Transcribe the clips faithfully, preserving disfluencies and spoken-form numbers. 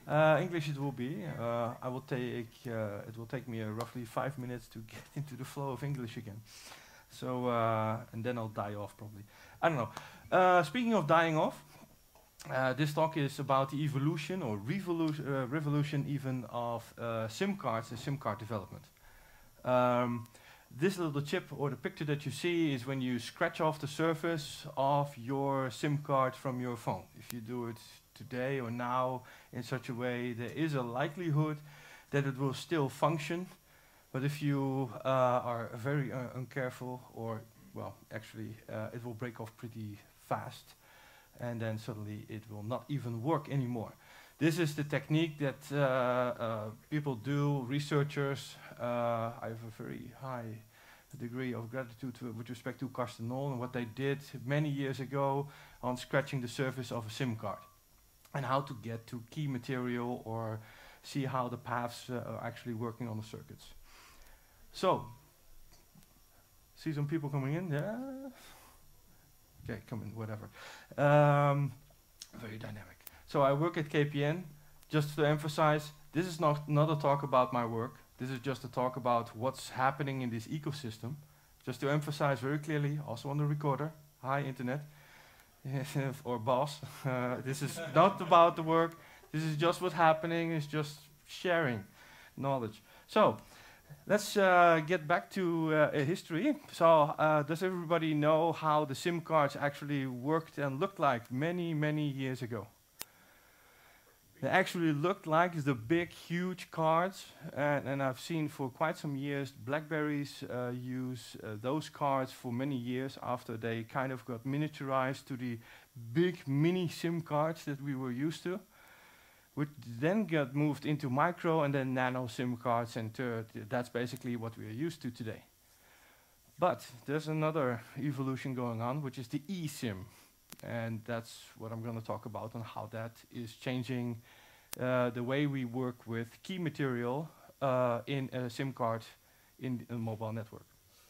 Uh, English it will be. Uh, I will take. Uh, it will take me uh, roughly five minutes to get into the flow of English again. So uh, and then I'll die off probably. I don't know. Uh, speaking of dying off, uh, this talk is about the evolution or revolution, uh, revolution even of uh, SIM cards and SIM card development. Um, this little chip or the picture that you see is when you scratch off the surface of your SIM card from your phone. If you do it today or now in such a way, there is a likelihood that it will still function. But if you uh, are very uh, uncareful, or, well, actually, uh, it will break off pretty fast, and then suddenly it will not even work anymore. This is the technique that uh, uh, people do, researchers. Uh, I have a very high degree of gratitude to, with respect to Karsten Knoll and what they did many years ago on scratching the surface of a SIM card and how to get to key material or see how the paths uh, are actually working on the circuits. So, see some people coming in? Yeah? Okay, come in, whatever. Um, very dynamic. So I work at K P N. Just to emphasize, this is not, not a talk about my work. This is just a talk about what's happening in this ecosystem. Just to emphasize very clearly, also on the recorder, hi internet, or boss, uh, this is not about the work. This is just what's happening, it's just sharing knowledge. So, let's uh, get back to uh, history. So, uh, does everybody know how the SIM cards actually worked and looked like many, many years ago? They actually looked like the big, huge cards, and, and I've seen for quite some years BlackBerries uh, use uh, those cards for many years after they kind of got miniaturized to the big mini SIM cards that we were used to, which then got moved into micro and then nano SIM cards, and uh, that's basically what we are used to today. But there's another evolution going on, which is the eSIM. And that's what I'm going to talk about, and how that is changing uh, the way we work with key material uh, in a SIM card in a mobile network.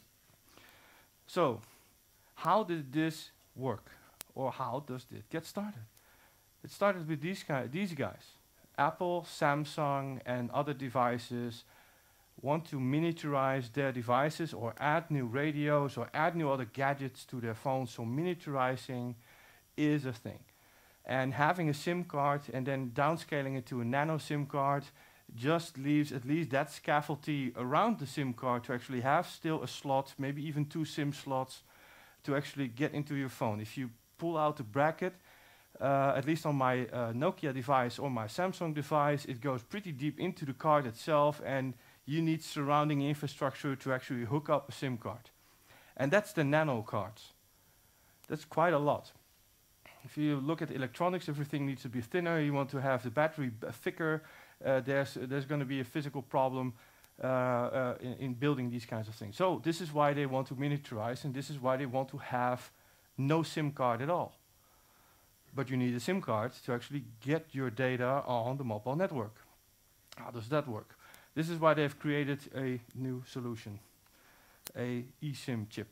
So, how did this work? Or how does it get started? It started with these, guy these guys. Apple, Samsung, and other devices want to miniaturize their devices or add new radios or add new other gadgets to their phones, so miniaturizing is a thing. And having a SIM card and then downscaling it to a nano SIM card just leaves at least that scaffolding around the SIM card to actually have still a slot, maybe even two SIM slots, to actually get into your phone. If you pull out the bracket, uh, at least on my uh, Nokia device or my Samsung device, it goes pretty deep into the card itself, and you need surrounding infrastructure to actually hook up a SIM card. And that's the nano cards. That's quite a lot. If you look at electronics, everything needs to be thinner. You want to have the battery b thicker. Uh, there's uh, there's going to be a physical problem uh, uh, in, in building these kinds of things. So this is why they want to miniaturize, and this is why they want to have no SIM card at all. But you need a SIM card to actually get your data on the mobile network. How does that work? This is why they've created a new solution, a eSIM chip.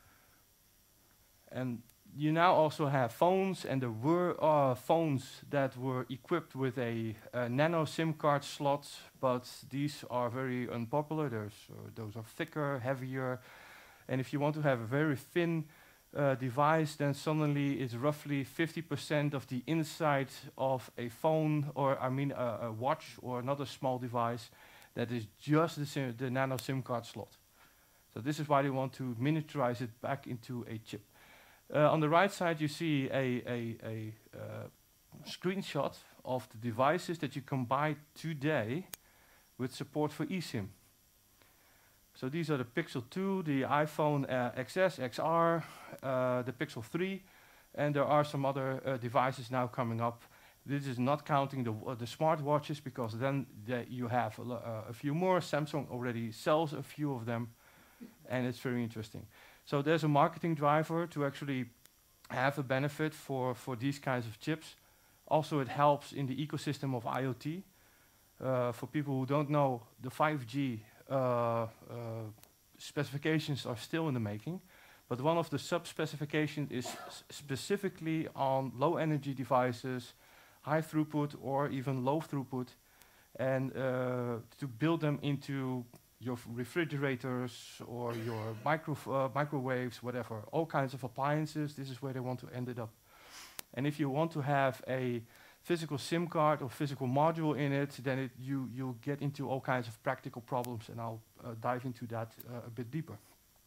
And you now also have phones, and there were uh, phones that were equipped with a, a nano SIM card slot, but these are very unpopular. There's, uh, those are thicker, heavier, and if you want to have a very thin uh, device, then suddenly it's roughly fifty percent of the inside of a phone, or I mean uh, a watch or another small device that is just the, sim the nano SIM card slot. So this is why they want to miniaturize it back into a chip. Uh, on the right side, you see a, a, a uh, screenshot of the devices that you can buy today with support for eSIM. So these are the Pixel two, the iPhone uh, X S, X R, uh, the Pixel three, and there are some other uh, devices now coming up. This is not counting the, uh, the smartwatches, because then the you have a, uh, a few more. Samsung already sells a few of them, and it's very interesting. So there's a marketing driver to actually have a benefit for, for these kinds of chips. Also, it helps in the ecosystem of IoT. Uh, for people who don't know, the five G uh, uh, specifications are still in the making, but one of the sub-specifications is specifically on low-energy devices, high throughput or even low throughput, and uh, to build them into your refrigerators or your micro uh, microwaves, whatever, all kinds of appliances. This is where they want to end it up. And if you want to have a physical SIM card or physical module in it, then it, you you get into all kinds of practical problems, and I'll uh, dive into that uh, a bit deeper.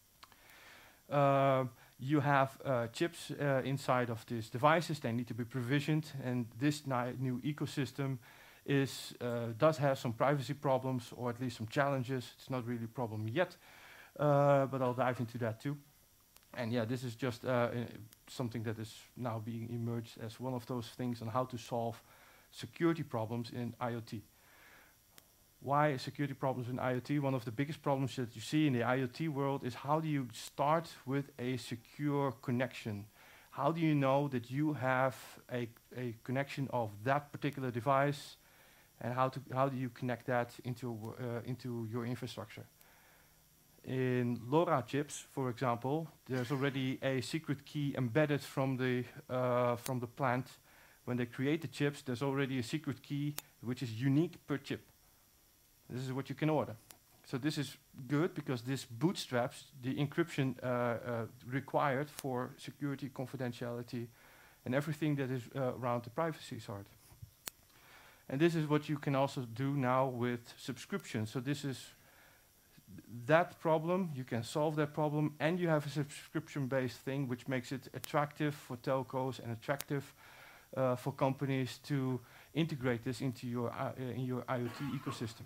Uh, you have uh, chips uh, inside of these devices. They need to be provisioned, and this new ecosystem is uh, does have some privacy problems, or at least some challenges. It's not really a problem yet, uh, but I'll dive into that too. And yeah, this is just uh, something that is now being emerged as one of those things on how to solve security problems in IoT. Why security problems in IoT? One of the biggest problems that you see in the IoT world is how do you start with a secure connection? How do you know that you have a, a connection of that particular device, and how, to, how do you connect that into, uh, into your infrastructure? In LoRa chips, for example, there's already a secret key embedded from the, uh, from the plant. When they create the chips, there's already a secret key which is unique per chip. This is what you can order. So this is good because this bootstraps the encryption uh, uh, required for security, confidentiality, and everything that is uh, around the privacy side. And this is what you can also do now with subscription. So this is that problem, you can solve that problem, and you have a subscription-based thing which makes it attractive for telcos and attractive uh, for companies to integrate this into your, uh, in your IoT ecosystem.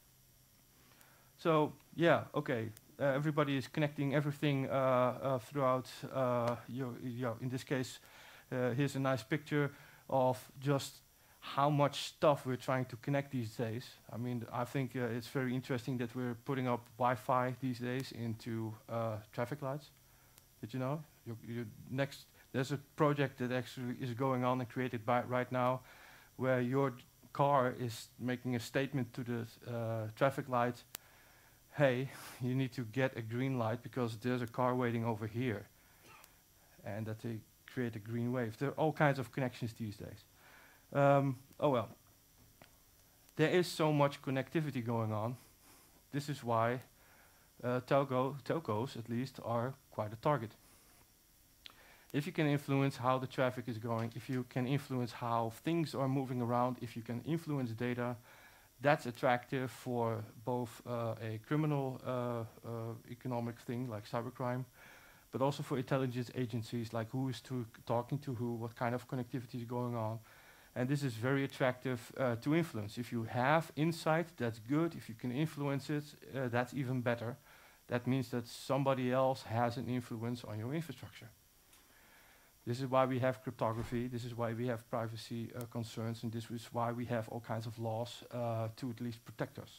So yeah, okay, uh, everybody is connecting everything uh, uh, throughout uh, your, your, in this case, uh, here's a nice picture of just how much stuff we're trying to connect these days. I mean, I think uh, it's very interesting that we're putting up Wi-Fi these days into uh, traffic lights. Did you know? You, you next, there's a project that actually is going on and created by right now, where your car is making a statement to the uh, traffic light, hey, you need to get a green light because there's a car waiting over here. And that they create a green wave. There are all kinds of connections these days. Um, oh well. There is so much connectivity going on. This is why uh, telco, telcos, at least, are quite a target. If you can influence how the traffic is going, if you can influence how things are moving around, if you can influence data, that's attractive for both uh, a criminal uh, uh, economic thing like cybercrime, but also for intelligence agencies, like who is to talking to who, what kind of connectivity is going on. And this is very attractive uh, to influence. If you have insight, that's good. If you can influence it, uh, that's even better. That means that somebody else has an influence on your infrastructure. This is why we have cryptography. This is why we have privacy uh, concerns, and this is why we have all kinds of laws uh, to at least protect us.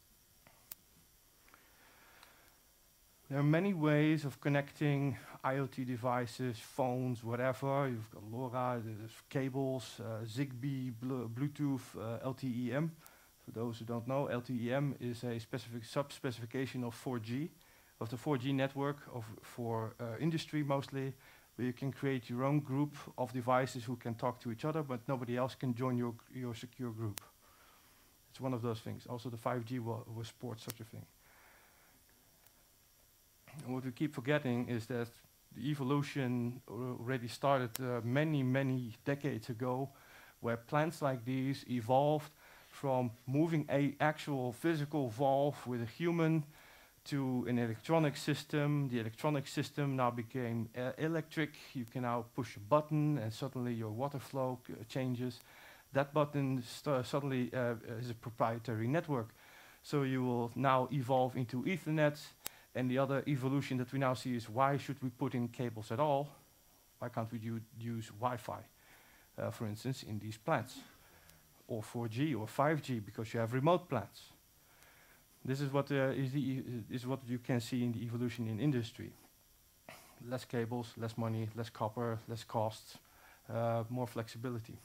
There are many ways of connecting IoT devices, phones, whatever. You've got LoRa, there's cables, uh, Zigbee, Blu Bluetooth, uh, L T E M. For those who don't know, L T E M is a specific sub-specification of four G, of the four G network of for uh, industry mostly, where you can create your own group of devices who can talk to each other, but nobody else can join your, your secure group. It's one of those things. Also, the five G will, will support such a thing. And what we keep forgetting is that the evolution already started uh, many, many decades ago, where plants like these evolved from moving a actual physical valve with a human to an electronic system. The electronic system now became uh, electric. You can now push a button and suddenly your water flow uh, changes. That button suddenly uh, is a proprietary network. So you will now evolve into Ethernet. And the other evolution that we now see is, why should we put in cables at all? Why can't we use Wi-Fi, uh, for instance, in these plants? Or four G or five G, because you have remote plants. This is what, uh, is, the e is what you can see in the evolution in industry. Less cables, less money, less copper, less costs, uh, more flexibility.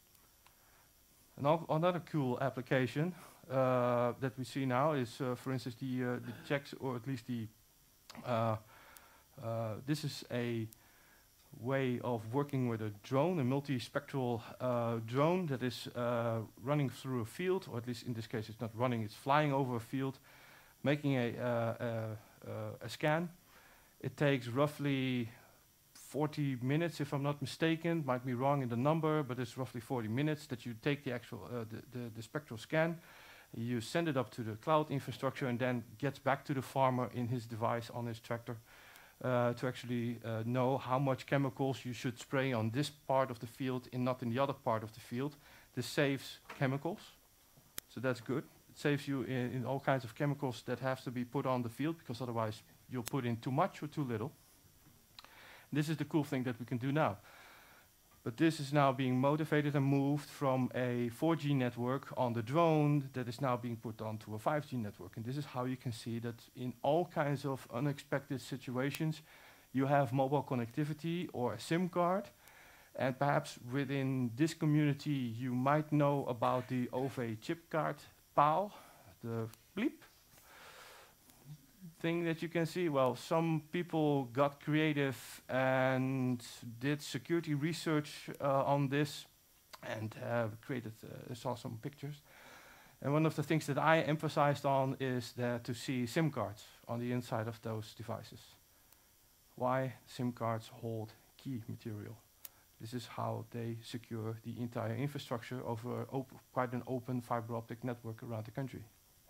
An another cool application uh, that we see now is, uh, for instance, the, uh, the checks, or at least the, uh, uh, this is a way of working with a drone, a multispectral uh, drone that is uh, running through a field, or at least in this case it's not running, it's flying over a field, making a, uh, uh, uh, a scan. It takes roughly forty minutes, if I'm not mistaken, might be wrong in the number, but it's roughly forty minutes that you take the actual, uh, the, the, the spectral scan, you send it up to the cloud infrastructure, and then gets back to the farmer in his device on his tractor uh, to actually uh, know how much chemicals you should spray on this part of the field and not in the other part of the field. This saves chemicals, so that's good. It saves you in, in all kinds of chemicals that have to be put on the field, because otherwise you'll put in too much or too little. This is the cool thing that we can do now. But this is now being motivated and moved from a four G network on the drone that is now being put onto a five G network. And this is how you can see that in all kinds of unexpected situations, you have mobile connectivity or a SIM card. And perhaps within this community, you might know about the O V A chip card P A L, the bleep thing that you can see. Well, some people got creative and did security research uh, on this and uh, created, uh, saw some pictures. And one of the things that I emphasized on is that to see SIM cards on the inside of those devices. Why? SIM cards hold key material. This is how they secure the entire infrastructure over quite an open fiber optic network around the country.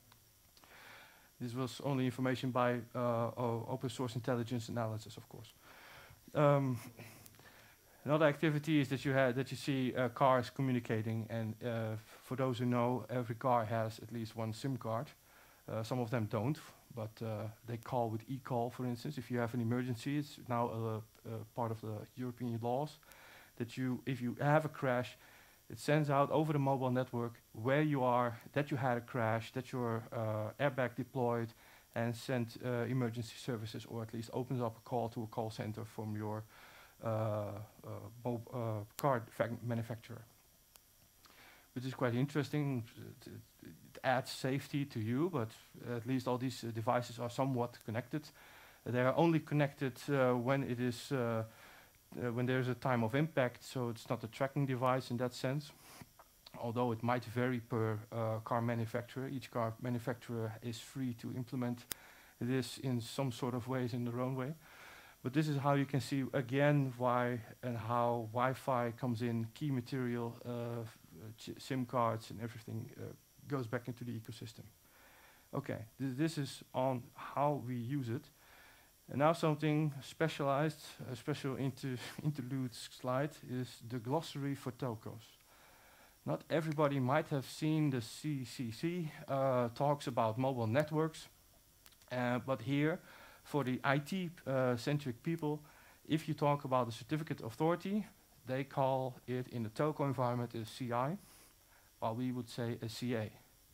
This was only information by uh, open source intelligence analysis, of course. Um, another activity is that you had that you see uh, cars communicating, and uh, for those who know, every car has at least one SIM card. Uh, some of them don't, but uh, they call with eCall, for instance. If you have an emergency, it's now a, a part of the European laws that you, if you have a crash, it sends out over the mobile network where you are, that you had a crash, that your uh, airbag deployed, and send uh, emergency services, or at least opens up a call to a call center from your uh, uh, uh, car manufacturer. Which is quite interesting. It, it adds safety to you, but at least all these uh, devices are somewhat connected. Uh, they are only connected uh, when it is uh, Uh, when there's a time of impact, so it's not a tracking device in that sense, although it might vary per uh, car manufacturer. Each car manufacturer is free to implement this in some sort of ways in their own way. But this is how you can see again why and how Wi-Fi comes in, key material, uh, SIM cards and everything uh, goes back into the ecosystem. Okay, th this is on how we use it. And now something specialized, a special inter interlude slide is the glossary for telcos. Not everybody might have seen the C C C uh, talks about mobile networks, uh, but here, for the I T-centric uh, people, if you talk about a certificate authority, they call it in the telco environment a C I, while we would say a C A.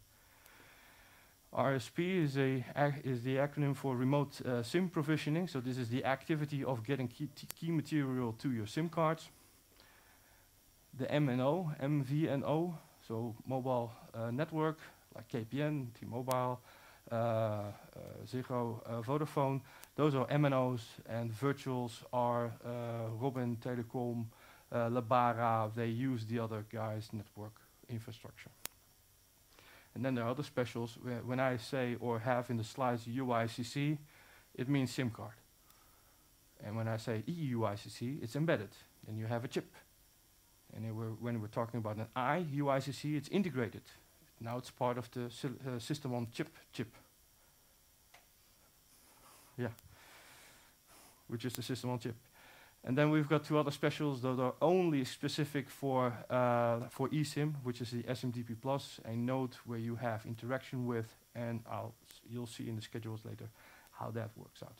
R S P is, a is the acronym for remote uh, SIM provisioning, so this is the activity of getting key, key material to your SIM cards. The M N O, M V N O, so mobile uh, network, like K P N, T-Mobile, uh, uh, Ziggo, uh, Vodafone, those are M N Os, and virtuals are uh, Robin Telecom, uh, Lebara. They use the other guy's network infrastructure. And then there are other specials. When I say or have in the slides U I C C, it means SIM card. And when I say E U I C C, it's embedded. Then you have a chip. And we're, when we're talking about an I U I C C, it's integrated. Now it's part of the uh, system on chip chip. Yeah, which is the system on chip. And then we've got two other specials that are only specific for uh, for eSIM, which is the S M D P Plus, a node where you have interaction with, and I'll s you'll see in the schedules later how that works out.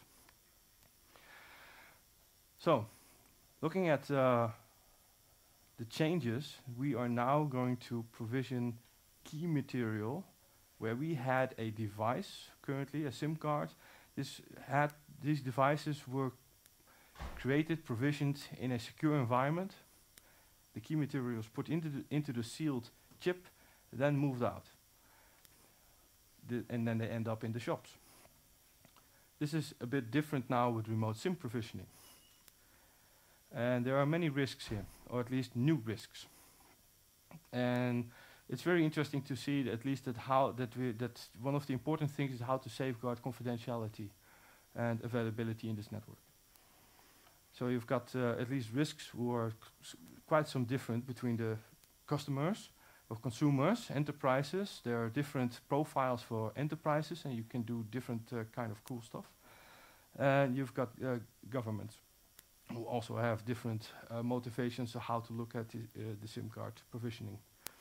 So, looking at uh, the changes, we are now going to provision key material where we had a device, currently a SIM card. This had these devices were created, provisioned in a secure environment. The key material is put into the, into the sealed chip, then moved out. The, and then they end up in the shops. This is a bit different now with remote SIM provisioning. And there are many risks here, or at least new risks. And it's very interesting to see that at least that how that we that one of the important things is how to safeguard confidentiality and availability in this network. So you've got uh, at least risks who are quite some different between the customers or consumers, enterprises. There are different profiles for enterprises, and you can do different uh, kind of cool stuff. And you've got uh, governments who also have different uh, motivations of how to look at the, uh, the SIM card provisioning.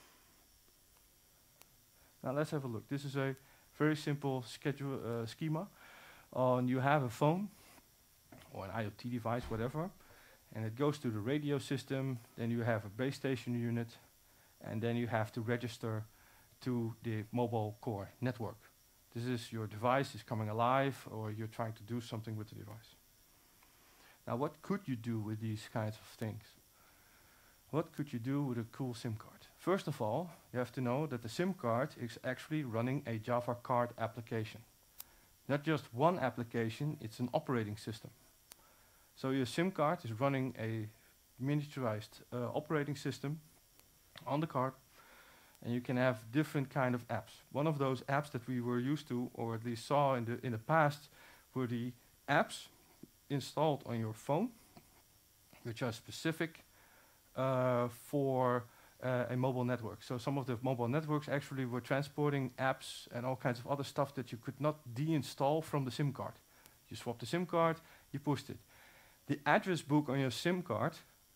Now let's have a look. This is a very simple schedule uh, schema. On you have a phone or an IoT device, whatever, and it goes to the radio system. Then you have a base station unit, and then you have to register to the mobile core network. This is your device is coming alive, or you're trying to do something with the device. Now, what could you do with these kinds of things? What could you do with a cool SIM card? First of all, you have to know that the SIM card is actually running a Java card application. Not just one application, it's an operating system. So your SIM card is running a miniaturized uh, operating system on the card, and you can have different kind of apps. One of those apps that we were used to, or at least saw in the in the past, were the apps installed on your phone, which are specific uh, for uh, a mobile network. So some of the mobile networks actually were transporting apps and all kinds of other stuff that you could not deinstall from the SIM card. You swap the SIM card, you pushed it. The address book on your SIM card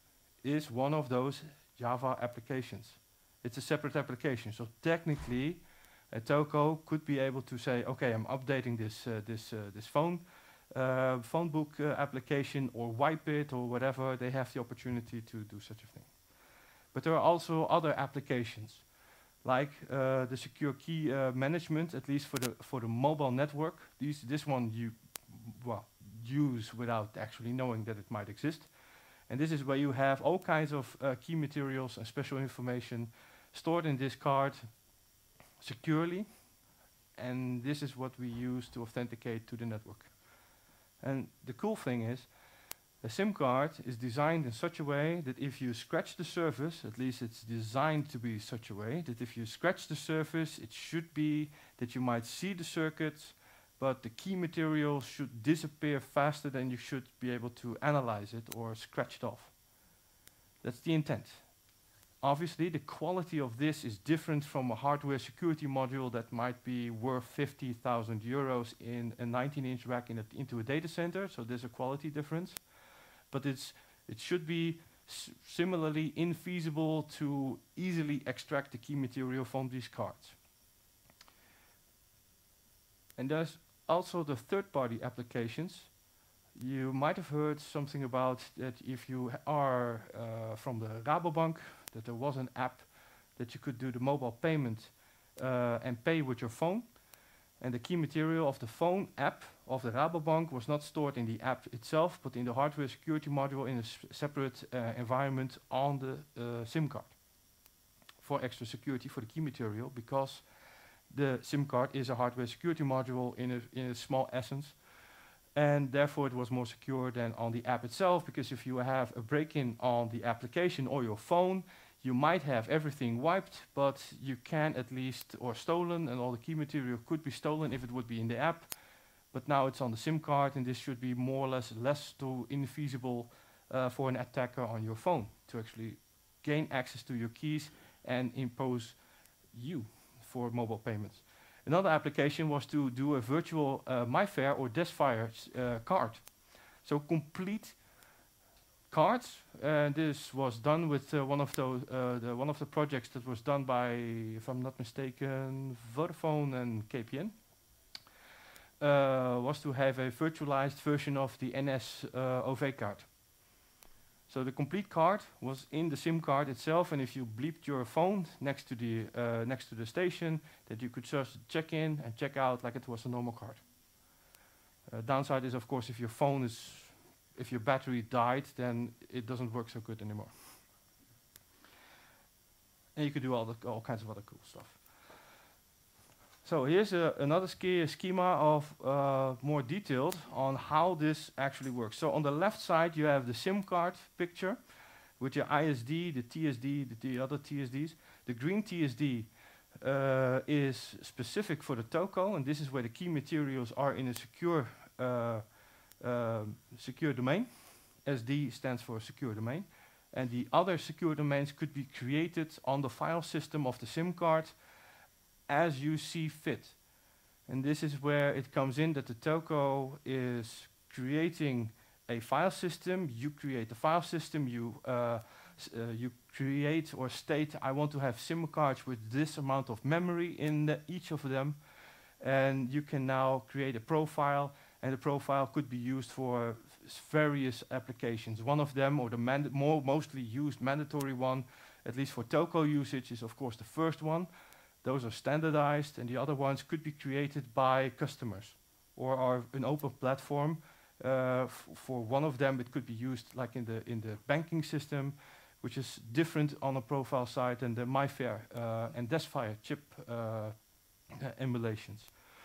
is one of those Java applications. It's a separate application. So technically, a telco could be able to say, okay, I'm updating this uh, this uh, this phone uh, phone book uh, application, or wipe it, or whatever. They have the opportunity to do such a thing. But there are also other applications, like uh, the secure key uh, management, at least for the for the mobile network. These this one you well use without actually knowing that it might exist. And this is where you have all kinds of uh, key materials and special information stored in this card securely. And this is what we use to authenticate to the network. And the cool thing is, a SIM card is designed in such a way that if you scratch the surface, at least it's designed to be such a way, that if you scratch the surface, it should be that you might see the circuits, but the key material should disappear faster than you should be able to analyze it or scratch it off. That's the intent. Obviously, the quality of this is different from a hardware security module that might be worth fifty thousand euros in a nineteen inch rack in a into a data center, so there's a quality difference. But it's, it should be s similarly infeasible to easily extract the key material from these cards. And there's also the third-party applications. You might have heard something about that if you are uh, from the Rabobank, that there was an app that you could do the mobile payment uh, and pay with your phone. And the key material of the phone app of the Rabobank was not stored in the app itself, but in the hardware security module in a separate uh, environment on the uh, SIM card for extra security for the key material, because the SIM card is a hardware security module in a, in a small essence, and therefore it was more secure than on the app itself, because if you have a break-in on the application or your phone, you might have everything wiped, but you can at least, or stolen, and all the key material could be stolen if it would be in the app, but now it's on the SIM card, and this should be more or less less too infeasible uh, for an attacker on your phone to actually gain access to your keys and impose you for mobile payments. Another application was to do a virtual uh, MyFair or Desfire uh, card. So complete cards. And this was done with uh, one of those, uh, the one of the projects that was done by, if I'm not mistaken, Vodafone and K P N. Uh, was to have a virtualized version of the N S uh, O V card. So the complete card was in the SIM card itself, and if you bleeped your phone next to the uh, next to the station, that you could just check in and check out like it was a normal card. Uh, downside is, of course, if your phone is, if your battery died, then it doesn't work so good anymore. And you could do all the all kinds of other cool stuff. So here's a, another sch schema of uh, more detailed on how this actually works. So on the left side you have the SIM card picture with your I S D, the T S D, the, the other T S Ds. The green T S D uh, is specific for the telco, and this is where the key materials are in a secure, uh, uh, secure domain. S D stands for secure domain. And the other secure domains could be created on the file system of the SIM card as you see fit. And this is where it comes in that the telco is creating a file system. You create the file system, you, uh, s uh, you create or state, I want to have SIM cards with this amount of memory in the each of them. And you can now create a profile, and the profile could be used for various applications. One of them, or the mand more mostly used mandatory one, at least for telco usage, is of course the first one. Those are standardized, and the other ones could be created by customers or are an open platform. Uh, for one of them, it could be used like in the in the banking system, which is different on a profile side than the MyFair uh, and Desfire chip uh, uh, emulations.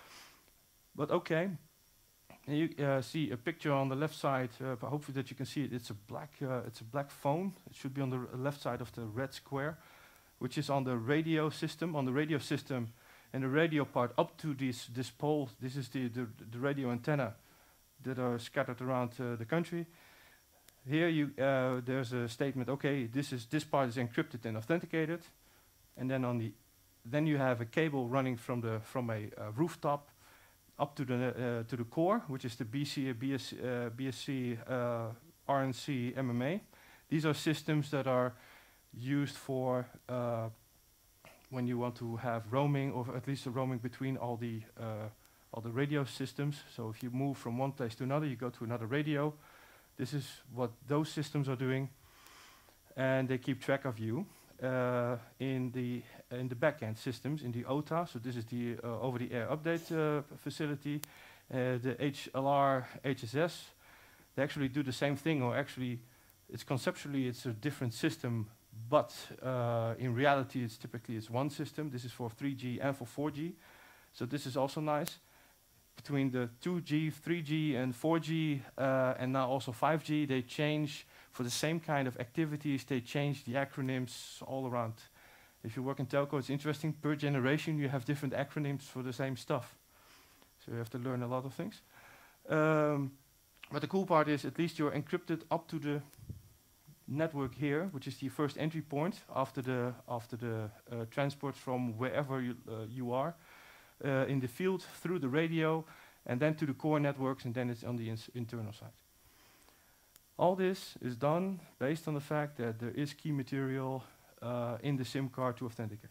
But okay, and you uh, see a picture on the left side. Uh, but hopefully that you can see it. It's a black. Uh, it's a black phone. It should be on the r left side of the red square, which is on the radio system, on the radio system, and the radio part up to this, this pole. This is the, the, the radio antenna that are scattered around uh, the country. Here you, uh, there's a statement, okay, this, is, this part is encrypted and authenticated. And then on the, then you have a cable running from, the, from a uh, rooftop up to the, uh, to the core, which is the B C, B S, uh, B S C, uh, R N C, M M A. These are systems that are used for uh, when you want to have roaming, or at least a roaming between all the uh, all the radio systems. So if you move from one place to another, you go to another radio. This is what those systems are doing, and they keep track of you uh, in the in the backend systems, in the O T A. So this is the uh, over-the-air update uh, facility, uh, the H L R, H S S. They actually do the same thing, or actually, it's conceptually it's a different system. But uh, in reality, it's typically it's one system. This is for three G and for four G. So this is also nice. Between the two G, three G, and four G, uh, and now also five G, they change for the same kind of activities. They change the acronyms all around. If you work in telco, it's interesting. Per generation, you have different acronyms for the same stuff. So you have to learn a lot of things. Um, but the cool part is, at least you're encrypted up to the network here, which is the first entry point after the after the uh, transport from wherever you uh, you are uh, in the field through the radio, and then to the core networks, and then it's on the ins internal side. All this is done based on the fact that there is key material uh, in the SIM card to authenticate.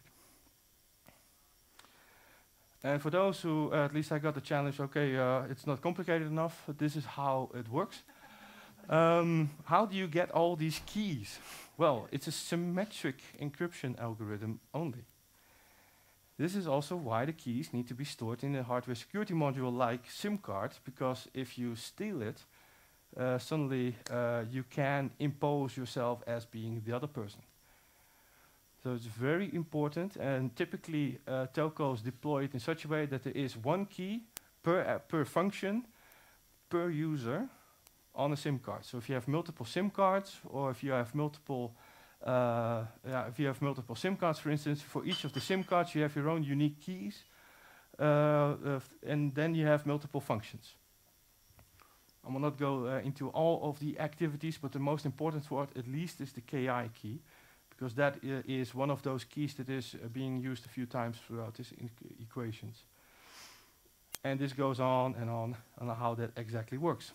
And for those who, uh, at least I got the challenge, okay, uh, it's not complicated enough, but this is how it works. Um, how do you get all these keys? Well, it's a symmetric encryption algorithm only. This is also why the keys need to be stored in a hardware security module like SIM card, because if you steal it, uh, suddenly uh, you can impose yourself as being the other person. So it's very important, and typically uh, telcos deploy it in such a way that there is one key per, uh, per function, per user, on a SIM card. So if you have multiple SIM cards, or if you have multiple, uh, yeah, if you have multiple SIM cards, for instance, for each of the SIM cards you have your own unique keys, uh, uh, and then you have multiple functions. I will not go uh, into all of the activities, but the most important for it, at least, is the K I key, because that uh, is one of those keys that is uh, being used a few times throughout these equations. And this goes on and on, on how that exactly works.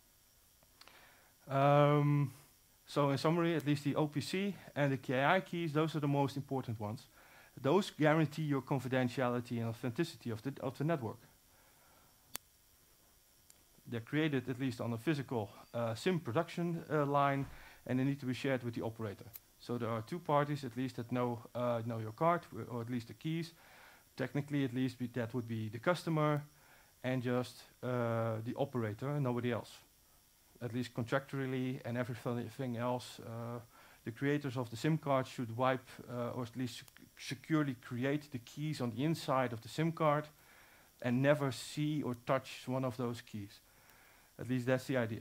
Um, so in summary, at least the O P C and the K I keys, those are the most important ones. Those guarantee your confidentiality and authenticity of the, of the network. They're created at least on a physical uh, SIM production uh, line, and they need to be shared with the operator. So there are two parties at least that know, uh, know your card, or at least the keys. Technically, at least, be that would be the customer and just uh, the operator and nobody else. At least contractually, and everything else, uh, the creators of the SIM card should wipe uh, or at least securely create the keys on the inside of the SIM card and never see or touch one of those keys. At least that's the idea.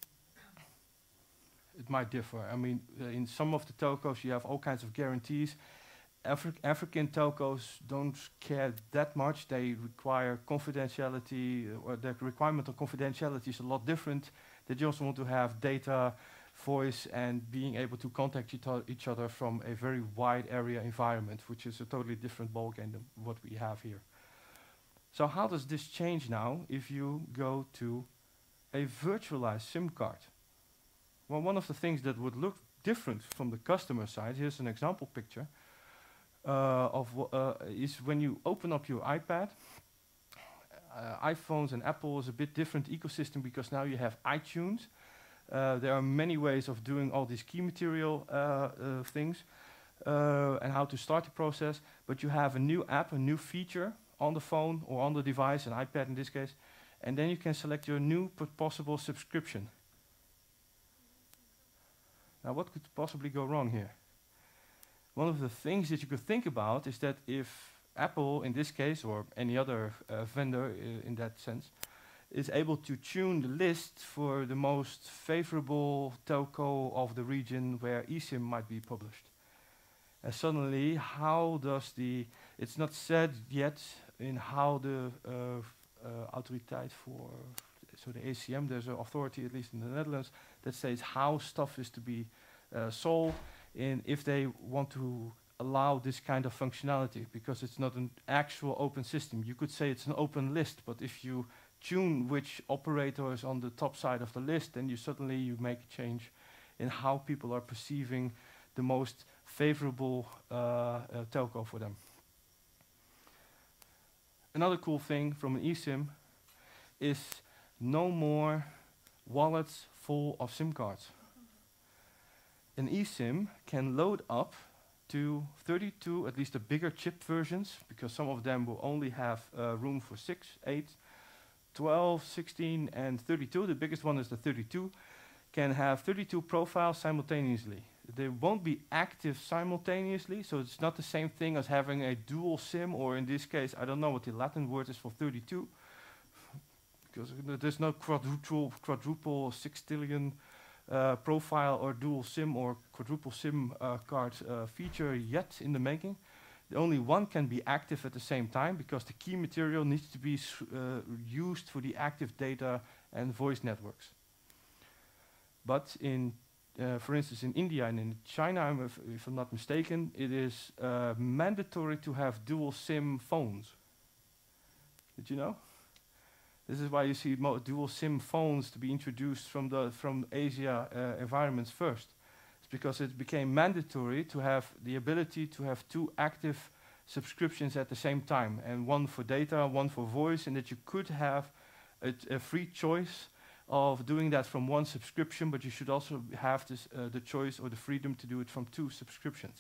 It might differ. I mean, uh, in some of the telcos you have all kinds of guarantees. Afri African telcos don't care that much. They require confidentiality, uh, or the requirement of confidentiality is a lot different. They just want to have data, voice, and being able to contact each, each other from a very wide area environment, which is a totally different ballgame than what we have here. So how does this change now if you go to a virtualized SIM card? Well, one of the things that would look different from the customer side, here's an example picture, uh, of uh, is when you open up your iPad. Uh, iPhones and Apple is a bit different ecosystem because now you have iTunes. Uh, there are many ways of doing all these key material uh, uh, things uh, and how to start the process, but you have a new app, a new feature on the phone or on the device, an iPad in this case, and then you can select your new possible subscription. Now, what could possibly go wrong here? One of the things that you could think about is that if Apple, in this case, or any other uh, vendor uh, in that sense, is able to tune the list for the most favorable telco of the region where eSIM might be published. And suddenly, how does the, it's not said yet in how the uh, uh, autoriteit voor, so the A C M, there's an authority, at least in the Netherlands, that says how stuff is to be uh, sold, and if they want to allow this kind of functionality, because it's not an actual open system. You could say it's an open list, but if you tune which operator is on the top side of the list, then you suddenly you make a change in how people are perceiving the most favorable uh, uh, telco for them. Another cool thing from an eSIM is no more wallets full of SIM cards. An eSIM can load up to thirty-two, at least the bigger chip versions, because some of them will only have uh, room for six, eight, twelve, sixteen, and thirty-two. The biggest one is the thirty-two, can have thirty-two profiles simultaneously. They won't be active simultaneously, so it's not the same thing as having a dual SIM, or in this case, I don't know what the Latin word is for thirty-two, because there's no quadruple, quadruple sextillion uh, profile or dual SIM or quadruple SIM uh, card uh, feature yet in the making. The only one can be active at the same time because the key material needs to be uh, used for the active data and voice networks. But in, uh, for instance, in India and in China, if, if I'm not mistaken, it is uh, mandatory to have dual SIM phones. Did you know? This is why you see mo dual SIM phones to be introduced from the from Asia uh, environments first. It's because it became mandatory to have the ability to have two active subscriptions at the same time, and one for data, one for voice, and that you could have a, a free choice of doing that from one subscription, but you should also have this, uh, the choice or the freedom to do it from two subscriptions.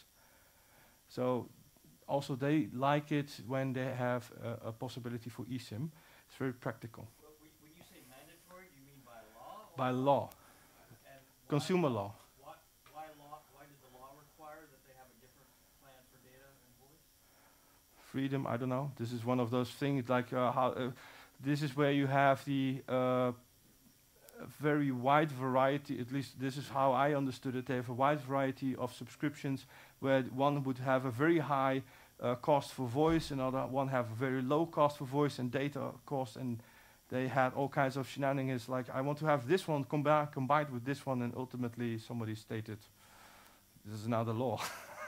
So also they like it when they have uh, a possibility for eSIM. It's very practical. But when you say mandatory, do you mean by law? By law. And Consumer law. Why, why law? Why did the law require that they have a different plan for data and voice? Freedom, I don't know. This is one of those things like uh, how, uh, this is where you have the uh, very wide variety, at least this is how I understood it. They have a wide variety of subscriptions where one would have a very high uh, cost for voice, another one have a very low cost for voice and data cost, and they had all kinds of shenanigans like, I want to have this one combi combined with this one, and ultimately somebody stated, this is now the law.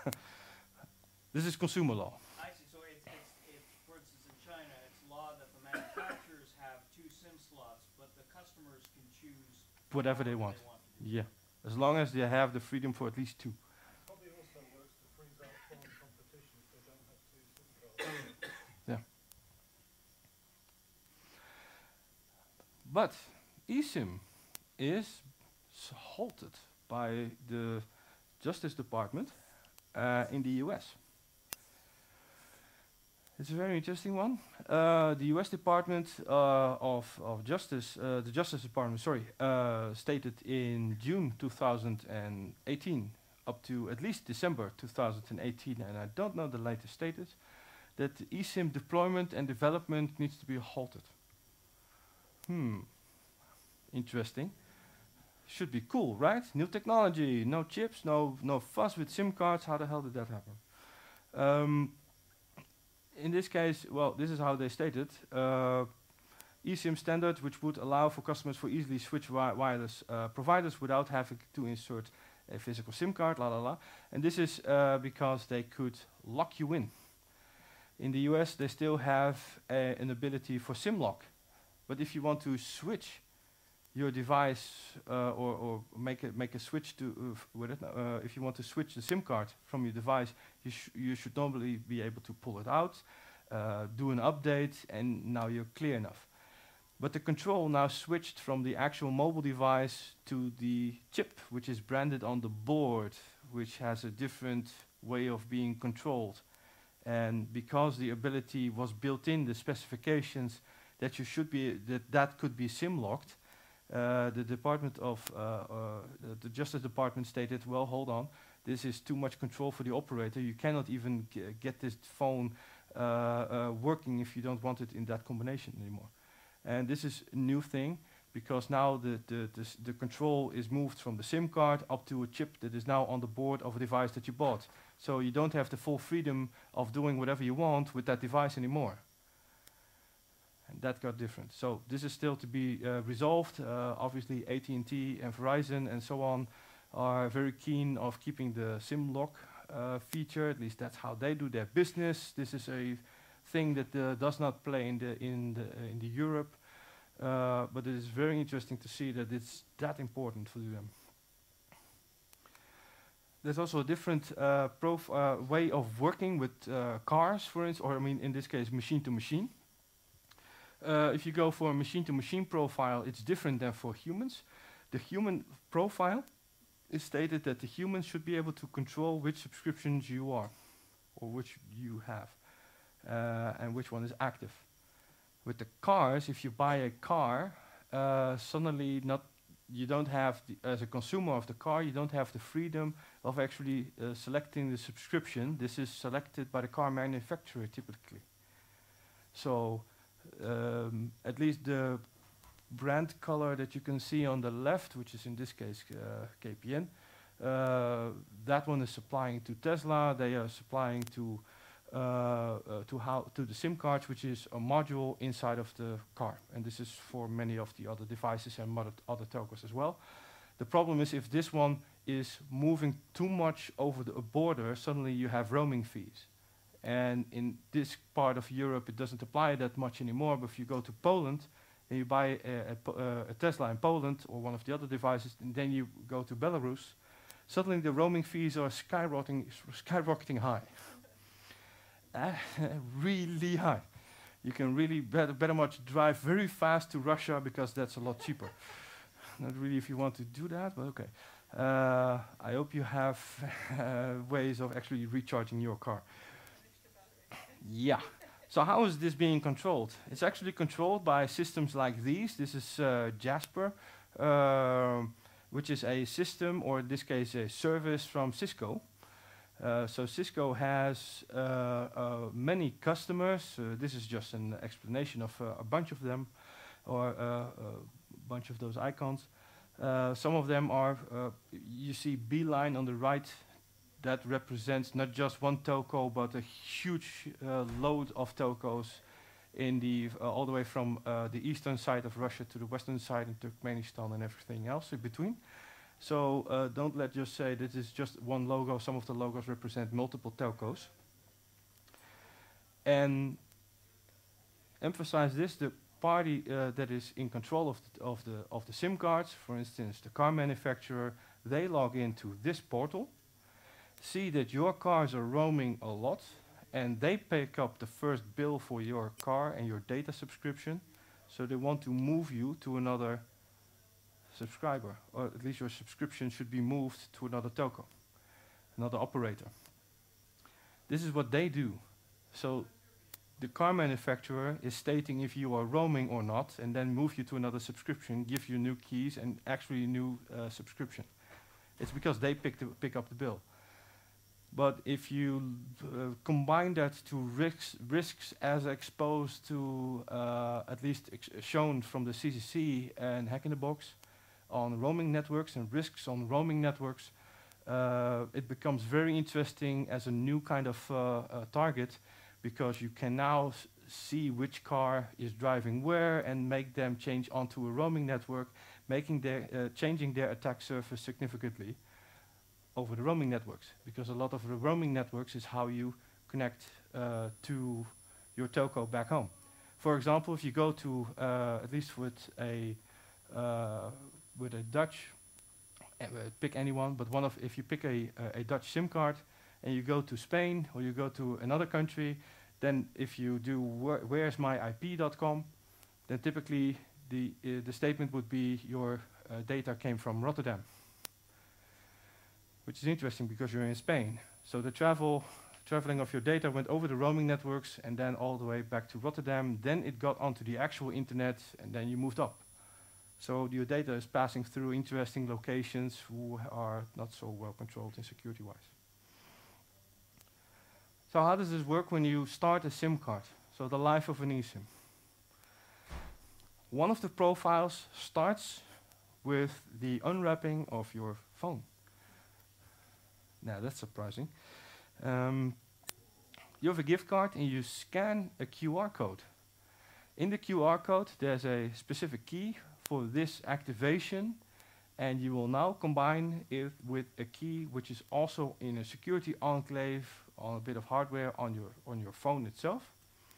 This is consumer law. I see, so it's, it's, it's, for instance, in China, it's law that the manufacturers have two SIM slots, but the customers can choose Whatever they want. they want to do. Yeah, as long as they have the freedom for at least two. Probably also works to freeze out foreign competition if they don't have two SIM cards. Yeah. But eSIM is halted by the Justice Department uh, in the U S. It's a very interesting one. Uh, the U S Department uh, of, of Justice, uh, the Justice Department, sorry, uh, stated in June two thousand eighteen up to at least December two thousand eighteen, and I don't know the latest status, that the eSIM deployment and development needs to be halted. Hmm, interesting. Should be cool, right? New technology, no chips, no no fuss with SIM cards. How the hell did that happen? Um, in this case, well, this is how they stated. Uh, eSIM standard, which would allow for customers to easily switch wi wireless uh, providers without having to insert a physical SIM card, la la la. And this is uh, because they could lock you in. In the U S, they still have a, an ability for SIM lock. But if you want to switch your device uh, or, or make a make a switch to uh, f with it. Uh, if you want to switch the SIM card from your device, you, sh you should normally be able to pull it out, uh, do an update, and now you're clear enough. But the control now switched from the actual mobile device to the chip, which is branded on the board, which has a different way of being controlled. And because the ability was built in the specifications that you should be that that could be SIM locked. Uh, the Department of uh, uh, the, the Justice Department stated, well, hold on, this is too much control for the operator. You cannot even g get this phone uh, uh, working if you don't want it in that combination anymore. And this is a new thing because now the, the, the, the control is moved from the SIM card up to a chip that is now on the board of a device that you bought. So you don't have the full freedom of doing whatever you want with that device anymore. And that got different. So this is still to be uh, resolved. Uh, obviously, A T and T and Verizon and so on are very keen of keeping the SIM lock uh, feature. At least that's how they do their business. This is a thing that uh, does not play in the in the uh, in the Europe, uh, but it is very interesting to see that it's that important for them. There's also a different uh, prof uh, way of working with uh, cars, for instance, or I mean, in this case, machine to machine. Uh, if you go for a machine-to-machine profile, it's different than for humans. The human profile is stated that the humans should be able to control which subscriptions you are, or which you have, uh, and which one is active. With the cars, if you buy a car, uh, suddenly not you don't have, the, as a consumer of the car, you don't have the freedom of actually uh, selecting the subscription. This is selected by the car manufacturer typically. So. Um, at least the brand color that you can see on the left, which is in this case uh, K P N, uh, that one is supplying to Tesla. They are supplying to uh, uh, to how to the SIM cards, which is a module inside of the car, and this is for many of the other devices and other telcos as well. The problem is if this one is moving too much over the border, suddenly you have roaming fees. And in this part of Europe, it doesn't apply that much anymore. But if you go to Poland and you buy a, a, po uh, a Tesla in Poland or one of the other devices, and then you go to Belarus, suddenly the roaming fees are skyrocketing, skyrocketing high. uh, really high. You can really better, better much drive very fast to Russia because that's a lot cheaper. Not really if you want to do that, but okay. Uh, I hope you have uh, ways of actually recharging your car. Yeah. So how is this being controlled? It's actually controlled by systems like these. This is uh, Jasper, uh, which is a system, or in this case, a service from Cisco. Uh, so Cisco has uh, uh, many customers. Uh, this is just an explanation of uh, a bunch of them, or uh, a bunch of those icons. Uh, some of them are, uh, you see Beeline on the right. That represents not just one telco, but a huge uh, load of telcos in the uh, all the way from uh, the eastern side of Russia to the western side in Turkmenistan and everything else in between. So uh, don't let just say this is just one logo. Some of the logos represent multiple telcos. And emphasize this: the party uh, that is in control of the, of the of the SIM cards, for instance, the car manufacturer, they log into this portal. See that your cars are roaming a lot, and they pick up the first bill for your car and your data subscription, so they want to move you to another subscriber, or at least your subscription should be moved to another telco, another operator. This is what they do. So the car manufacturer is stating if you are roaming or not, and then move you to another subscription, give you new keys, and actually a new uh, subscription. It's because they pick, the pick up the bill. But if you uh, combine that to risks, risks as exposed to, uh, at least ex shown from the C C C and Hack in the Box on roaming networks and risks on roaming networks, uh, it becomes very interesting as a new kind of uh, uh, target, because you can now s see which car is driving where and make them change onto a roaming network, making their, uh, changing their attack surface significantly over the roaming networks, because a lot of the roaming networks is how you connect uh, to your telco back home. For example, if you go to, uh, at least with a uh, with a Dutch, uh, pick anyone, but one of, if you pick a, uh, a Dutch SIM card and you go to Spain or you go to another country, then if you do wh where's my I P dot com, then typically the, uh, the statement would be your uh, data came from Rotterdam, which is interesting because you're in Spain. So the travel, traveling of your data went over the roaming networks and then all the way back to Rotterdam. Then it got onto the actual internet and then you moved up. So your data is passing through interesting locations who are not so well controlled in security-wise. So how does this work when you start a SIM card? So the life of an eSIM. One of the profiles starts with the unwrapping of your phone. Now that's surprising. Um, you have a gift card and you scan a Q R code. In the Q R code there's a specific key for this activation, and you will now combine it with a key which is also in a security enclave on a bit of hardware on your, on your phone itself.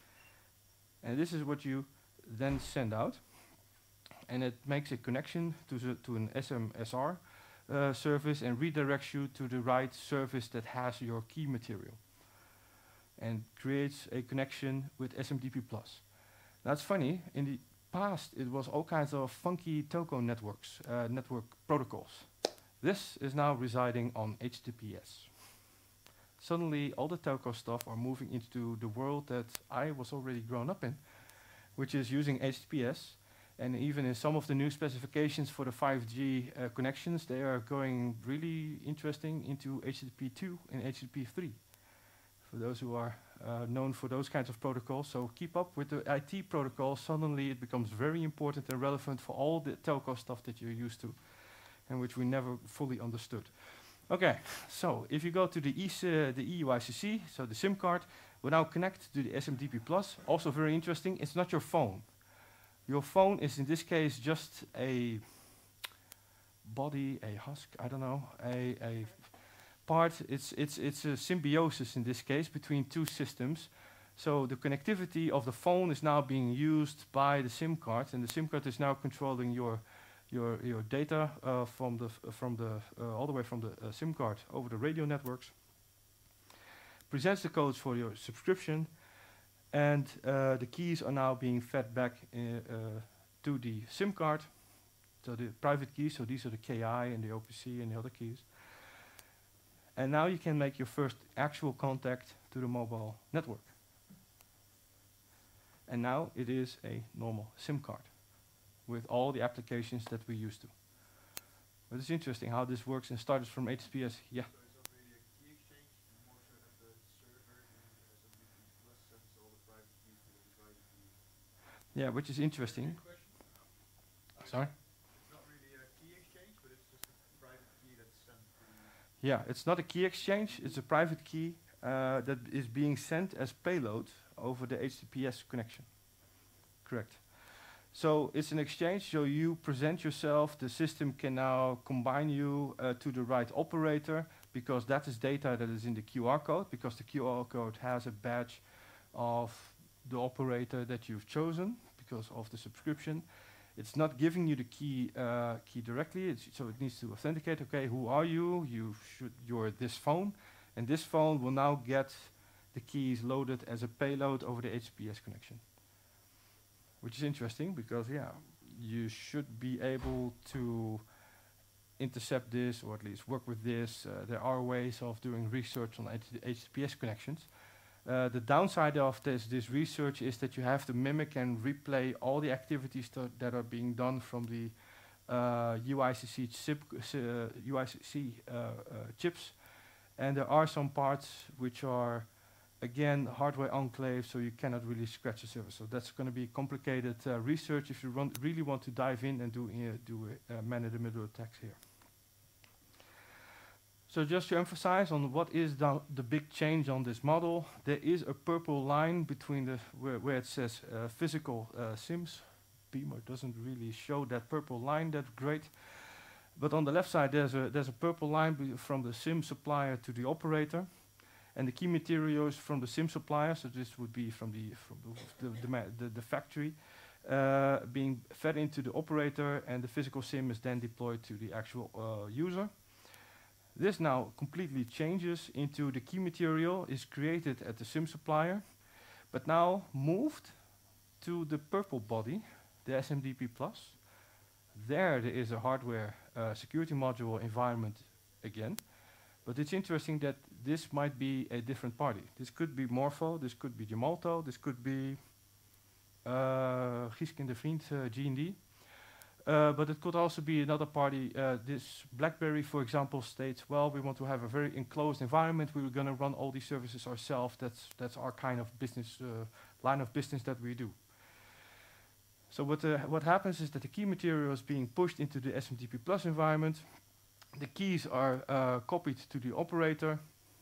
And this is what you then send out. And it makes a connection to, the, to an S M S R Uh, service and redirects you to the right service that has your key material and creates a connection with S M T P plus. That's funny. In the past, it was all kinds of funky telco networks, uh, network protocols. This is now residing on H T T P S. Suddenly, all the telco stuff are moving into the world that I was already grown up in, which is using H T T P S. And even in some of the new specifications for the five G uh, connections, they are going really interesting into H T T P two and H T T P three. For those who are uh, known for those kinds of protocols, so keep up with the I T protocol. Suddenly it becomes very important and relevant for all the telco stuff that you're used to, and which we never fully understood. Okay, so if you go to the, E C, uh, the E U I C C, so the SIM card, will now connect to the S M T P plus. Also very interesting, it's not your phone. Your phone is in this case just a body, a husk, I don't know, a, a part. It's, it's, it's a symbiosis in this case between two systems. So the connectivity of the phone is now being used by the SIM card, and the SIM card is now controlling your, your, your data uh, from the, f from the uh, all the way from the uh, SIM card over the radio networks, presents the codes for your subscription, and uh, the keys are now being fed back uh, uh, to the SIM card, so the private keys, so these are the K I and the O P C and the other keys. And now you can make your first actual contact to the mobile network. And now it is a normal SIM card with all the applications that we used to. But it's interesting how this works and started from H T T P S. Yeah. Yeah, which is interesting. Sorry? It's not really a key exchange, but it's just a private key that's sent to... Yeah, it's not a key exchange, it's a private key uh, that is being sent as payload over the H T T P S connection. Correct. So it's an exchange, so you present yourself, the system can now combine you uh, to the right operator, because that is data that is in the Q R code, because the Q R code has a badge of the operator that you've chosen because of the subscription. It's not giving you the key uh, key directly, it's so it needs to authenticate. Okay, who are you? You should you're this phone, and this phone will now get the keys loaded as a payload over the H T T P S connection, which is interesting because yeah, you should be able to intercept this or at least work with this. Uh, there are ways of doing research on H T T P S connections. Uh, the downside of this, this research is that you have to mimic and replay all the activities that are being done from the uh, U I C C chip, uh, U I C C uh, uh, chips, and there are some parts which are again hardware enclave, so you cannot really scratch the surface. So that's going to be complicated uh, research if you run really want to dive in and do uh, do uh, man-in-the-middle attacks here. So just to emphasize on what is the, the big change on this model, there is a purple line between the where, where it says uh, physical uh, SIMs. Beamer doesn't really show that purple line that great, but on the left side there's a there's a purple line be from the SIM supplier to the operator, and the key materials from the SIM supplier. So this would be from the from the the, the, ma the, the factory uh, being fed into the operator, and the physical SIM is then deployed to the actual uh, user. This now completely changes into the key material is created at the SIM supplier, but now moved to the purple body, the S M D P plus. There there is a hardware uh, security module environment again, but it's interesting that this might be a different party. This could be Morpho, this could be Gemalto, this could be uh, Giesken de Vriend, uh, G and D. Uh, but it could also be another party. Uh, this BlackBerry, for example, states, well, we want to have a very enclosed environment. We're going to run all these services ourselves. That's, that's our kind of business, uh, line of business that we do. So what, uh, what happens is that the key material is being pushed into the S M T P plus environment. The keys are uh, copied to the operator.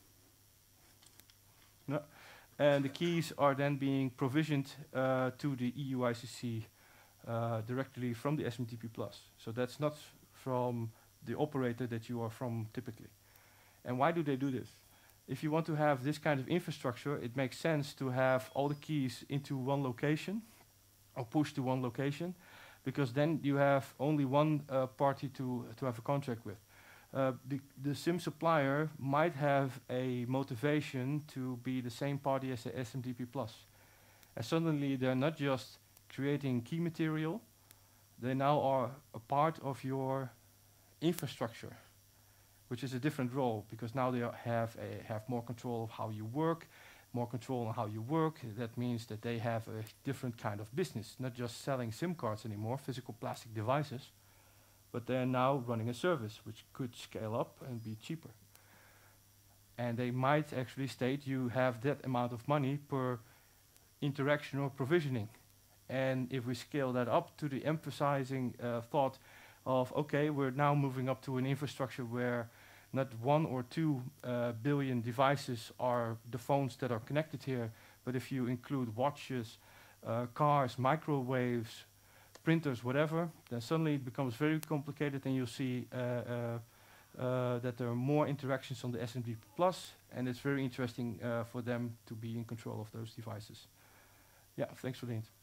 No. And the keys are then being provisioned uh, to the E U I C C Uh, directly from the S M T P plus. So that's not from the operator that you are from typically. And why do they do this? If you want to have this kind of infrastructure, it makes sense to have all the keys into one location or pushed to one location, because then you have only one uh, party to, to have a contract with. Uh, the, the SIM supplier might have a motivation to be the same party as the S M T P plus. And suddenly they're not just creating key material, they now are a part of your infrastructure, which is a different role, because now they have a, have more control of how you work, more control on how you work. That means that they have a different kind of business, not just selling SIM cards anymore, physical plastic devices, but they're now running a service which could scale up and be cheaper. And they might actually state you have that amount of money per interaction or provisioning. And if we scale that up to the emphasizing uh, thought of, okay, we're now moving up to an infrastructure where not one or two uh, billion devices are the phones that are connected here, but if you include watches, uh, cars, microwaves, printers, whatever, then suddenly it becomes very complicated, and you'll see uh, uh, uh, that there are more interactions on the S M D plus, and it's very interesting uh, for them to be in control of those devices. Yeah, thanks for the hint.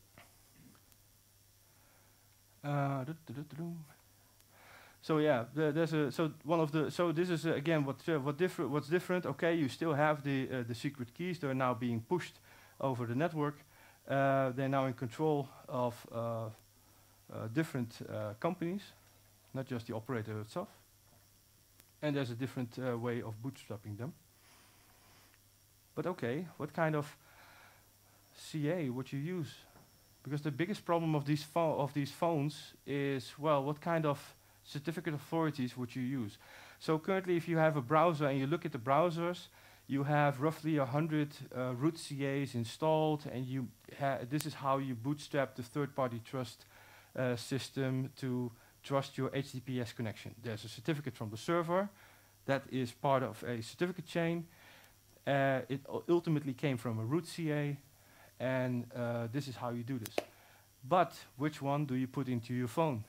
Uh, do, do, do, do, do. So yeah, the, there's a so one of the so this is uh, again what uh, what different what's different. Okay, you still have the uh, the secret keys. They're now being pushed over the network. Uh, they're now in control of uh, uh, different uh, companies, not just the operator itself. And there's a different uh, way of bootstrapping them. But okay, what kind of C A would you use? Because the biggest problem of these of these phones is, well, what kind of certificate authorities would you use? So currently, if you have a browser and you look at the browsers, you have roughly a hundred uh, root C As installed, and you ha this is how you bootstrap the third-party trust uh, system to trust your H T T P S connection. There's a certificate from the server that is part of a certificate chain. Uh, it ultimately came from a root C A, and uh, this is how you do this. But which one do you put into your phone?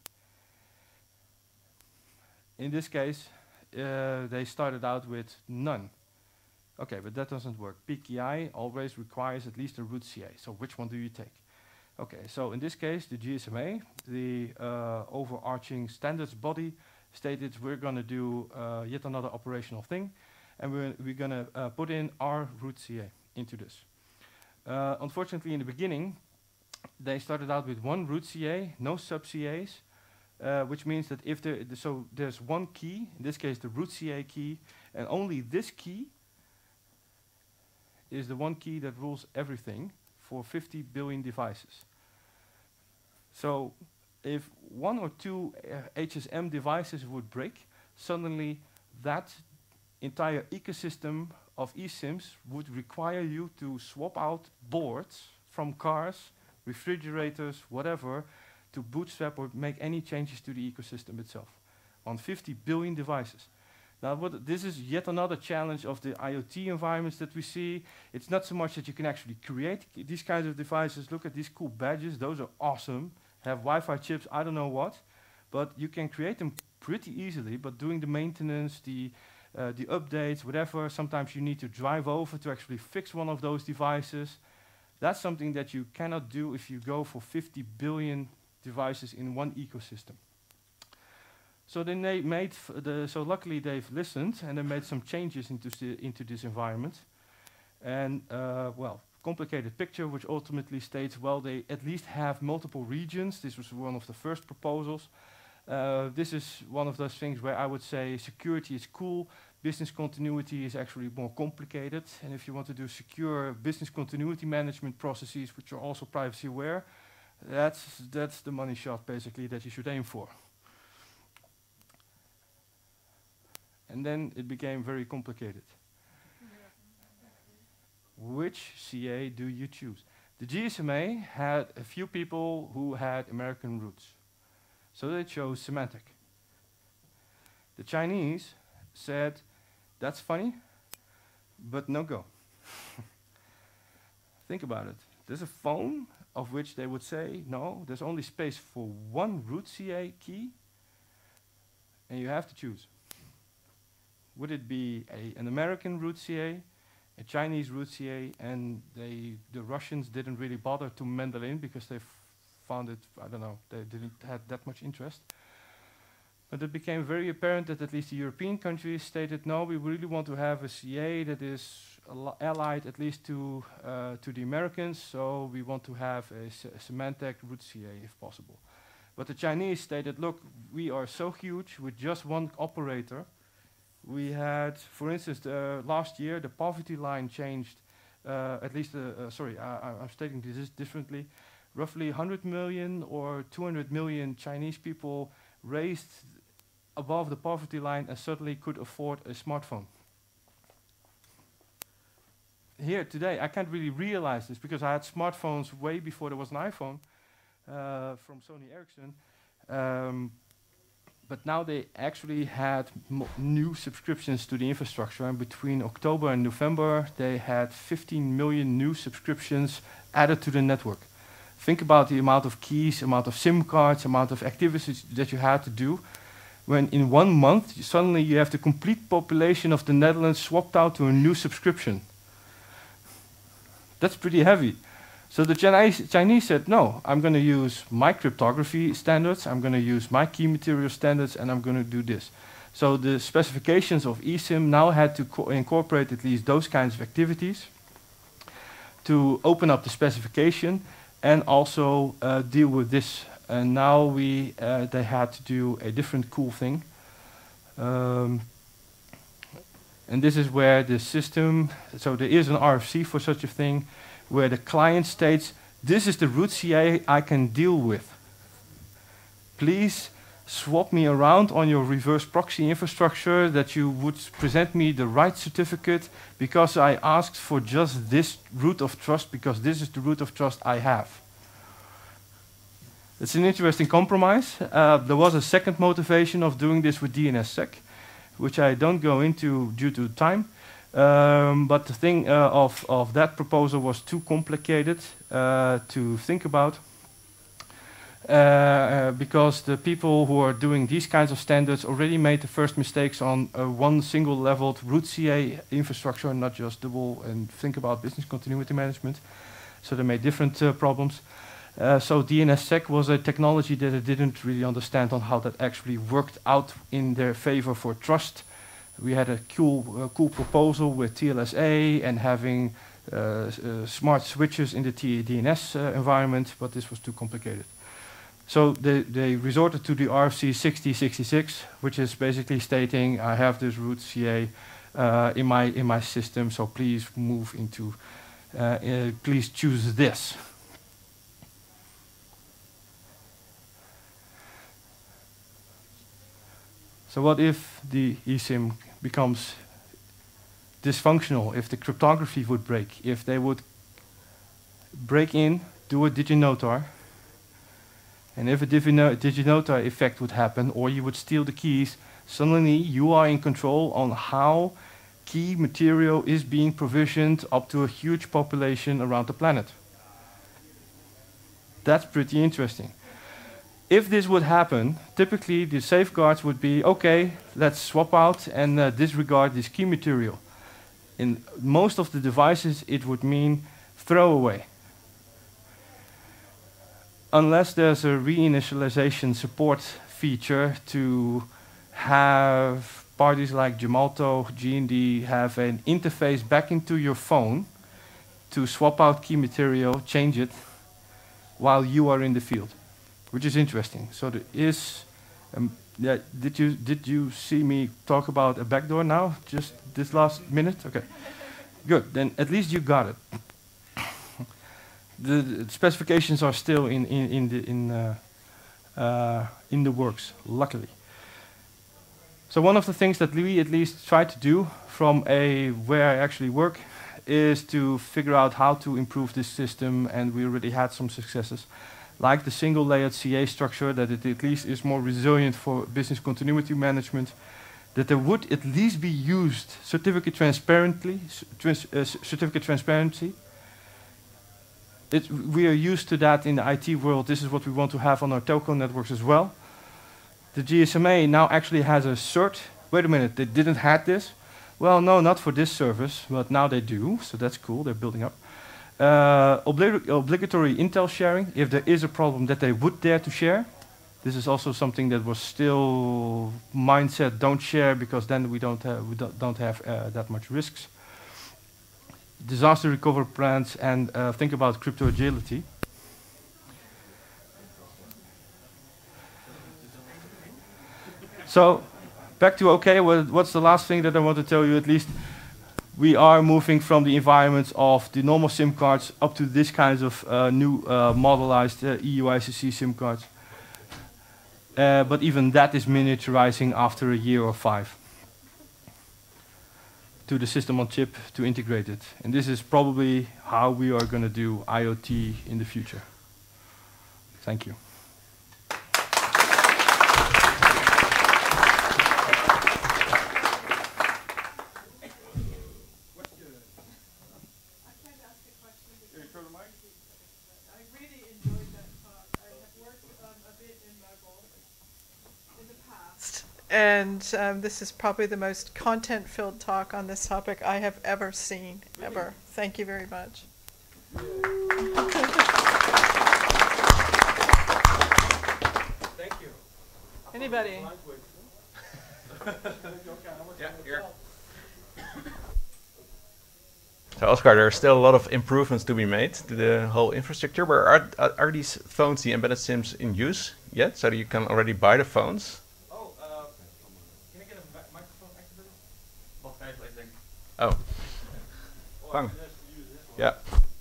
In this case, uh, they started out with none. Okay, but that doesn't work. P K I always requires at least a root C A. So which one do you take? Okay, so in this case, the G S M A, the uh, overarching standards body, stated we're going to do uh, yet another operational thing, and we're, we're going to uh, put in our root C A into this. Uh, unfortunately, in the beginning, they started out with one root C A, no sub C As, uh, which means that if there, th so there's one key, in this case the root C A key, and only this key is the one key that rules everything for fifty billion devices. So if one or two uh, H S M devices would break, suddenly that entire ecosystem of eSIMs would require you to swap out boards from cars, refrigerators, whatever, to bootstrap or make any changes to the ecosystem itself on fifty billion devices. Now, what this is yet another challenge of the IoT environments that we see. It's not so much that you can actually create these kinds of devices. Look at these cool badges. Those are awesome. Have Wi-Fi chips, I don't know what. But you can create them pretty easily. But doing the maintenance, the, uh, the updates, whatever, sometimes you need to drive over to actually fix one of those devices. That's something that you cannot do if you go for fifty billion devices in one ecosystem. So then they made f the so luckily they've listened and they made some changes into into this environment, and uh, well, complicated picture which ultimately states, well, they at least have multiple regions. This was one of the first proposals. Uh, this is one of those things where I would say security is cool, business continuity is actually more complicated, and if you want to do secure business continuity management processes which are also privacy aware, that's that's the money shot basically that you should aim for. And then it became very complicated. Which C A do you choose? The G S M A had a few people who had American roots, so they chose Symantec. The Chinese said, that's funny, but no go. Think about it. There's a phone of which they would say, no, there's only space for one root C A key, and you have to choose. Would it be a, an American root C A, a Chinese root C A, and they, the Russians didn't really bother to mendel in because they found it, I don't know, they didn't have that much interest. But it became very apparent that at least the European countries stated, no, we really want to have a C A that is allied at least to, uh, to the Americans, so we want to have a, a Symantec root C A if possible. But the Chinese stated, look, we are so huge with just one operator. We had, for instance, uh, last year the poverty line changed, uh, at least, uh, uh, sorry, I, I, I'm stating this differently. Roughly one hundred million or two hundred million Chinese people raised above the poverty line and suddenly could afford a smartphone. Here today, I can't really realize this because I had smartphones way before there was an iPhone uh, from Sony Ericsson. Um, But now they actually had mo new subscriptions to the infrastructure, and between October and November they had fifteen million new subscriptions added to the network. Think about the amount of keys, amount of SIM cards, amount of activities that you had to do, when in one month you suddenly you have the complete population of the Netherlands swapped out to a new subscription. That's pretty heavy. So the Chinese, Chinese said, no, I'm going to use my cryptography standards, I'm going to use my key material standards, and I'm going to do this. So the specifications of eSIM now had to co incorporate at least those kinds of activities to open up the specification and also uh, deal with this. And now we, uh, they had to do a different cool thing. Um, and this is where the system, so there is an R F C for such a thing, where the client states, this is the root C A I can deal with. Please swap me around on your reverse proxy infrastructure that you would present me the right certificate because I asked for just this root of trust because this is the root of trust I have. It's an interesting compromise. Uh, there was a second motivation of doing this with DNSSEC, which I don't go into due to time. Um, but the thing uh, of, of that proposal was too complicated uh, to think about uh, uh, because the people who are doing these kinds of standards already made the first mistakes on uh, one single leveled root C A infrastructure and not just double, and think about business continuity management. So they made different uh, problems. Uh, so DNSSEC was a technology that I didn't really understand on how that actually worked out in their favor for trust. We had a cool, uh, cool proposal with T L S A and having uh, uh, smart switches in the T D N S uh, environment, but this was too complicated. So they, they resorted to the R F C sixty sixty-six, which is basically stating, I have this root C A uh, in my in my system, so please move into, uh, uh, please choose this. So what if the eSIM becomes dysfunctional, if the cryptography would break, if they would break in, do a DigiNotar, and if a divino DigiNotar effect would happen, or you would steal the keys, suddenly you are in control on how key material is being provisioned up to a huge population around the planet. That's pretty interesting. If this would happen, typically the safeguards would be, okay, let's swap out and uh, disregard this key material. In most of the devices, it would mean throw away. Unless there's a reinitialization support feature to have parties like Gemalto, G N D have an interface back into your phone to swap out key material, change it, while you are in the field, which is interesting. So there is, um, yeah, did you, did you see me talk about a backdoor now, just this last minute? Okay, good, then at least you got it. The, the specifications are still in, in, in, the, in, uh, uh, in the works, luckily. So one of the things that we at least try to do from a where I actually work is to figure out how to improve this system, and we already had some successes, like the single layered C A structure, that it at least is more resilient for business continuity management, that there would at least be used certificate transparently, trans uh, certificate transparency. It, we are used to that in the I T world. This is what we want to have on our telco networks as well. The G S M A now actually has a cert. Wait a minute, they didn't have this? Well, no, not for this service, but now they do, so that's cool, they're building up. Uh, obli obligatory intel sharing, if there is a problem that they would dare to share. This is also something that was still mindset, don't share, because then we don't have, we don't, don't have uh, that much risks. Disaster recovery plans, and uh, think about crypto agility. So, back to okay, well, what's the last thing that I want to tell you? At least we are moving from the environments of the normal SIM cards up to this kinds of uh, new uh, modelized uh, E U I C C SIM cards. Uh, but even that is miniaturizing after a year or five to the system on chip to integrate it. And this is probably how we are going to do I O T in the future. Thank you. And um, this is probably the most content-filled talk on this topic I have ever seen, ever. Thank you very much. Thank you. Anybody? Yeah, here. So Oscar, there are still a lot of improvements to be made to the whole infrastructure. Where are, are, are these phones, the embedded SIMs, in use yet? So that you can already buy the phones? Oh. Fang. Yeah.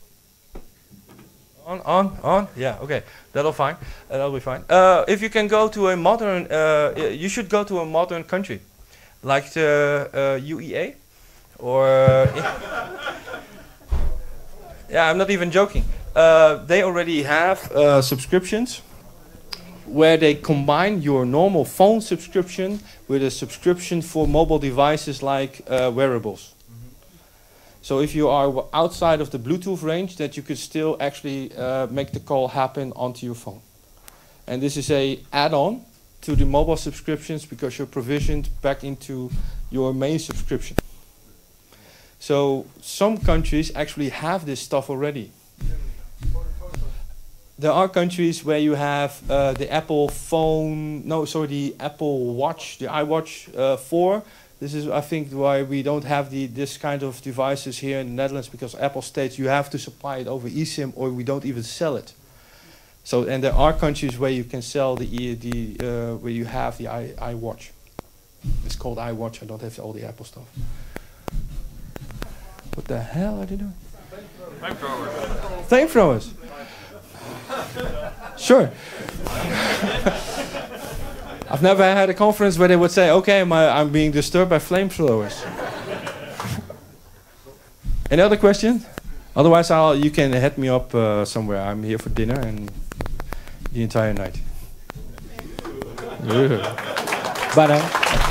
On, on, on. Yeah. Okay. That'll fine. Uh, that'll be fine. Uh, if you can go to a modern, uh, you should go to a modern country, like the uh, U E A, or. Uh, yeah, I'm not even joking. Uh, they already have uh, subscriptions where they combine your normal phone subscription with a subscription for mobile devices like uh, wearables. So if you are w outside of the Bluetooth range, that you could still actually uh, make the call happen onto your phone. And this is a add-on to the mobile subscriptions because you're provisioned back into your main subscription. So some countries actually have this stuff already. There are countries where you have uh, the Apple phone, no, sorry, the Apple Watch, the iWatch uh, four. This is, I think, why we don't have the, this kind of devices here in the Netherlands, because Apple states you have to supply it over eSIM or we don't even sell it. So, and there are countries where you can sell the, e, the uh, where you have the i, iWatch. It's called iWatch. I don't have all the Apple stuff. What the hell are they doing? Flamethrowers. Flamethrowers. Sure. I I've never had a conference where they would say, okay, my, I'm being disturbed by flamethrowers. Any other questions? Otherwise, I'll, you can hit me up uh, somewhere. I'm here for dinner and the entire night. Bye now.